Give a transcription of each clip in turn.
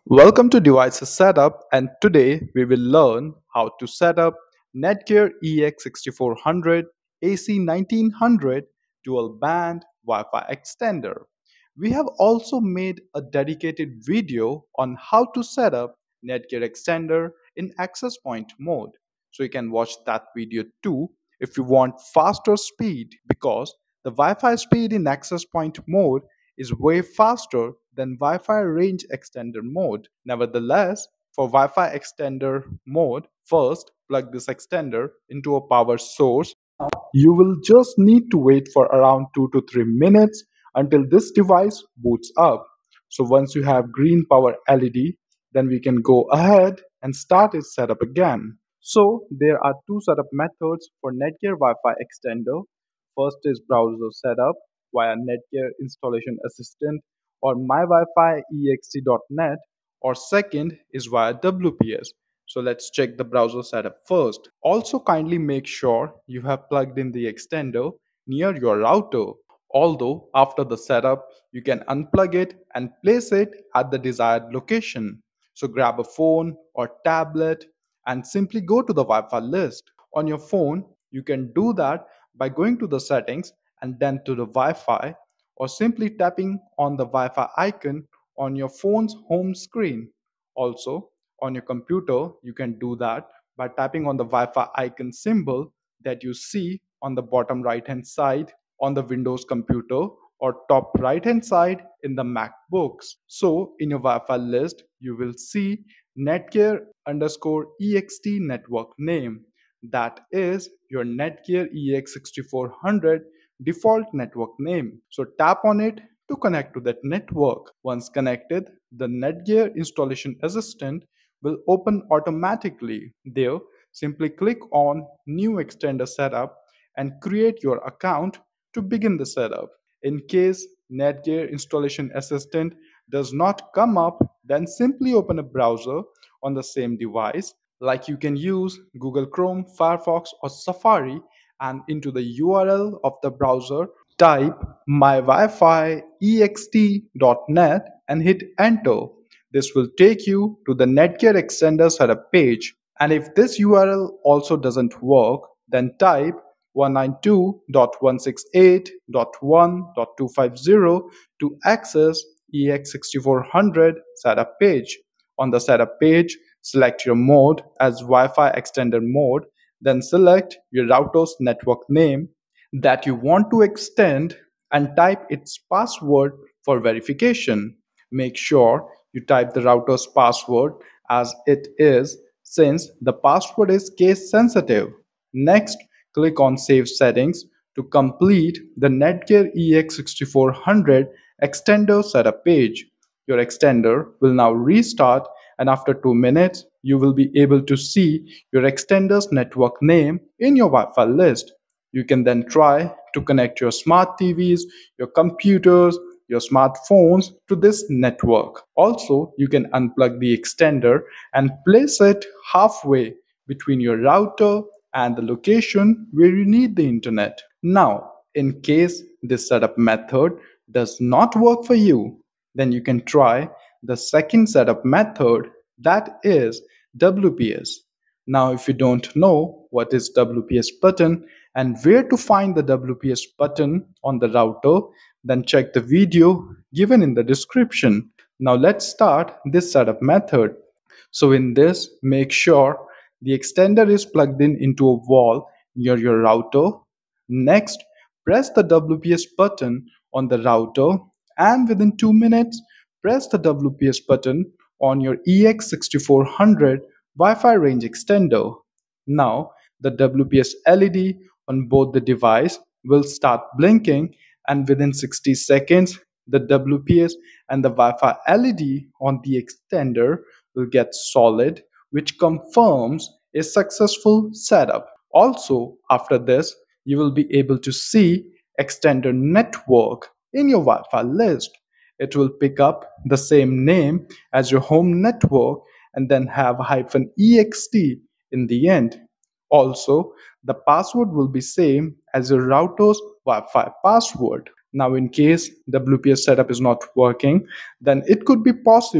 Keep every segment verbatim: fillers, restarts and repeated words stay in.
Welcome to Devices Setup, and today we will learn how to set up Netgear E X sixty-four hundred A C nineteen hundred dual band Wi-Fi extender. We have also made a dedicated video on how to set up Netgear extender in access point mode. So you can watch that video too if you want faster speed, because the Wi-Fi speed in access point mode is way faster than Wi-Fi range extender mode. Nevertheless, for Wi-Fi extender mode, first plug this extender into a power source. You will just need to wait for around two to three minutes until this device boots up. So once you have green power L E D, then we can go ahead and start its setup again. So there are two setup methods for Netgear Wi-Fi extender. First is browser setup via Netgear installation assistant or my wifi E X T dot net, or second is via W P S. So let's check the browser setup first. Also kindly make sure you have plugged in the extender near your router. Although after the setup, you can unplug it and place it at the desired location. So grab a phone or tablet and simply go to the Wi-Fi list. On your phone, you can do that by going to the settings and then to the Wi-Fi, or simply tapping on the Wi-Fi icon on your phone's home screen. Also, on your computer, you can do that by tapping on the Wi-Fi icon symbol that you see on the bottom right hand side on the Windows computer or top right hand side in the MacBooks. So in your Wi-Fi list, you will see Netgear underscore E X T network name. That is your Netgear E X sixty-four hundred default network name. So tap on it to connect to that network. Once connected, the Netgear installation assistant will open automatically. There, simply click on New Extender Setup and create your account to begin the setup. In case Netgear installation assistant does not come up, then simply open a browser on the same device. Like you can use Google Chrome, Firefox, or Safari, and into the U R L of the browser, type my wifi E X T dot net and hit enter. This will take you to the Netgear extender setup page. And if this U R L also doesn't work, then type one ninety-two dot one sixty-eight dot one dot two fifty to access E X sixty-four hundred setup page. On the setup page, select your mode as Wi-Fi extender mode, then select your router's network name that you want to extend and type its password for verification. Make sure you type the router's password as it is, since the password is case sensitive. Next, click on Save Settings to complete the Netgear E X sixty-four hundred extender setup page. Your extender will now restart, and after two minutes, you will be able to see your extender's network name in your Wi-Fi list. You can then try to connect your smart T Vs, your computers, your smartphones to this network. Also, you can unplug the extender and place it halfway between your router and the location where you need the internet. Now, in case this setup method does not work for you, then you can try the second setup method, that is W P S. Now, if you don't know what is W P S button and where to find the W P S button on the router, then check the video given in the description. Now let's start this setup method. So in this, make sure the extender is plugged in into a wall near your router. Next, press the W P S button on the router, and within two minutes, press the W P S button on your E X sixty-four hundred Wi-Fi range extender. Now, the W P S L E D on both the device will start blinking, and within sixty seconds, the W P S and the Wi-Fi L E D on the extender will get solid, which confirms a successful setup. Also, after this, you will be able to see extender network in your Wi-Fi list. It will pick up the same name as your home network and then have hyphen ext in the end. Also, the password will be same as your router's Wi-Fi password. Now, in case W P S setup is not working, then it could be possible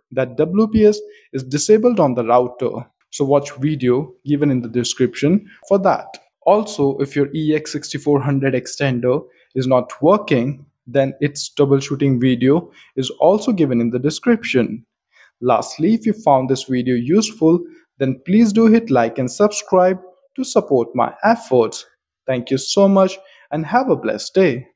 that W P S is disabled on the router. So watch video given in the description for that. Also, if your E X sixty-four hundred extender is not working, then its troubleshooting video is also given in the description. Lastly, if you found this video useful, then please do hit like and subscribe to support my efforts. Thank you so much and have a blessed day.